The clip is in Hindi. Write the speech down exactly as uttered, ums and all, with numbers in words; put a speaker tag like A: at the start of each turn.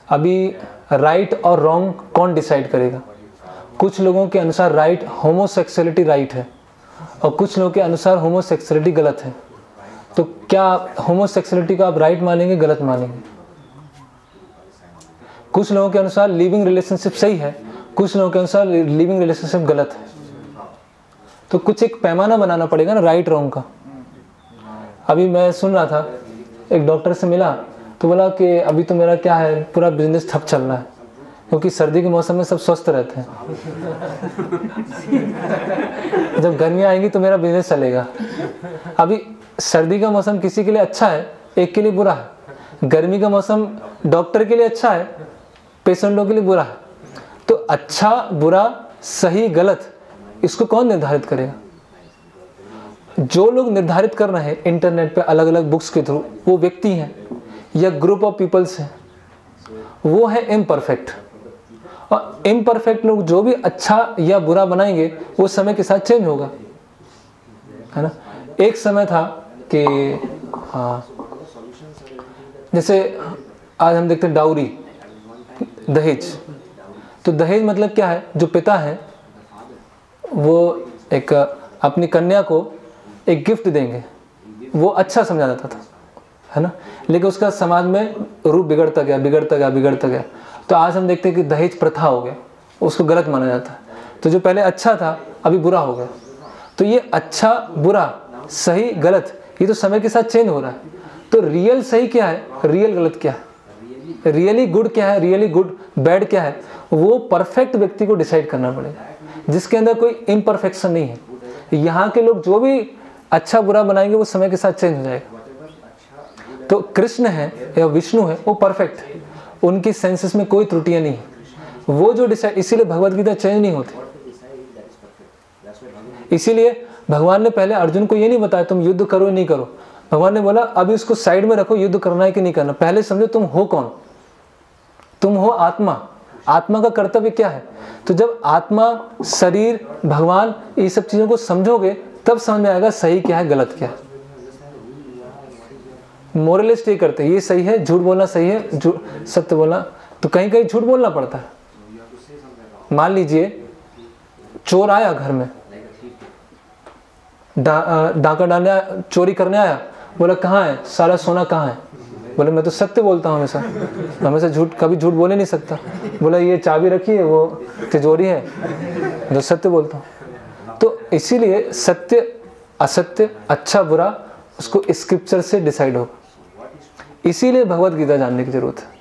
A: अभी राइट और रॉन्ग कौन डिसाइड करेगा? कुछ लोगों के अनुसार राइट होमोसेक्सुअलिटी राइट है और कुछ लोगों के अनुसार होमोसेक्सुअलिटी गलत है। तो क्या होमोसेक्सुअलिटी को आप राइट मानेंगे, गलत मानेंगे? कुछ लोगों के अनुसार लिविंग रिलेशनशिप सही है, कुछ लोगों के अनुसार लिविंग रिलेशनशिप गलत है। तो कुछ एक पैमाना बनाना पड़ेगा ना राइट रॉन्ग का। अभी मैं सुन रहा था, एक डॉक्टर से मिला तो बोला कि अभी तो मेरा क्या है, पूरा बिजनेस ठप चल रहा है क्योंकि सर्दी के मौसम में सब स्वस्थ रहते हैं। जब गर्मियाँ आएंगी तो मेरा बिजनेस चलेगा। अभी सर्दी का मौसम किसी के लिए अच्छा है, एक के लिए बुरा है। गर्मी का मौसम डॉक्टर के लिए अच्छा है, पेशेंटों के लिए बुरा है। तो अच्छा बुरा सही गलत इसको कौन निर्धारित करेगा? जो लोग निर्धारित कर रहे हैं इंटरनेट पे अलग अलग बुक्स के थ्रू, वो व्यक्ति हैं या ग्रुप ऑफ पीपल्स हैं, वो है इम्परफेक्ट। और इम्परफेक्ट लोग जो भी अच्छा या बुरा बनाएंगे वो समय के साथ चेंज होगा, है ना। एक समय था कि हाँ, जैसे आज हम देखते हैं डाउरी, दहेज। तो दहेज मतलब क्या है? जो पिता है वो एक अपनी कन्या को एक गिफ्ट देंगे, वो अच्छा समझा जाता था, है ना। लेकिन उसका समाज में रूप बिगड़ता गया बिगड़ता गया बिगड़ता गया। तो आज हम देखते हैं कि दहेज प्रथा हो गया, उसको गलत माना जाता है। तो जो पहले अच्छा था अभी बुरा हो गया। तो ये अच्छा बुरा सही गलत ये तो समय के साथ चेंज हो रहा है। तो रियल सही क्या है, रियल गलत क्या है, रियली गुड क्या है, रियली गुड बैड क्या है, वो परफेक्ट व्यक्ति को डिसाइड करना पड़ेगा, जिसके अंदर कोई इम्परफेक्शन नहीं है। यहाँ के लोग जो भी अच्छा बुरा बनाएंगे वो समय के साथ चेंज हो जाएगा। तो कृष्ण है या विष्णु है वो परफेक्ट है, उनकी सेंसेस में कोई त्रुटियां नहीं है, वो जो डिसाइड। इसीलिए भगवत गीता चेंज नहीं होती। इसीलिए भगवान ने पहले अर्जुन को ये नहीं बताया तुम युद्ध करो नहीं करो। भगवान ने बोला अभी उसको साइड में रखो, युद्ध करना है कि नहीं करना, पहले समझो तुम हो कौन। तुम हो आत्मा, आत्मा का कर्तव्य क्या है। तो जब आत्मा शरीर भगवान ये सब चीजों को समझोगे तब समझ में आएगा सही क्या है गलत क्या है। मोरलिस्ट ये करते हैं ये सही है, झूठ बोलना सही है, झूठ सत्य बोलना, तो कहीं कहीं झूठ बोलना पड़ता है। मान लीजिए चोर आया घर में, डा, डाका डालने चोरी करने आया, बोला कहाँ है सारा सोना कहाँ है। बोले मैं तो सत्य बोलता हूँ हमेशा, हमेशा झूठ कभी झूठ बोले नहीं सकता। बोला ये चाबी रखी है वो तिजोरी है, जो सत्य बोलता हूँ। तो इसीलिए सत्य असत्य अच्छा बुरा उसको स्क्रिप्चर से डिसाइड होगा। इसीलिए भगवत गीता जानने की जरूरत है।